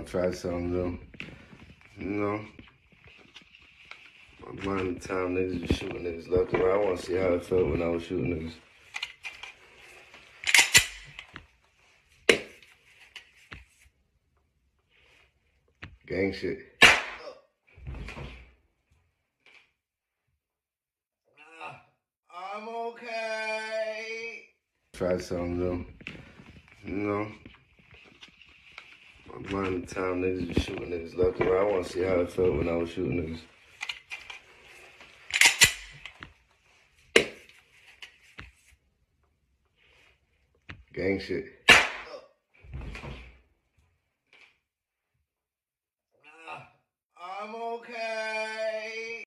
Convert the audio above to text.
I'll try something new. You know, my mind the time niggas was shooting niggas left and right. I want to see how it felt when I was shooting niggas. Gang shit. I'm okay. Try something new. You know, my mind the time niggas was shooting niggas left and right. I want to see how it felt when I was shooting niggas. Gang shit.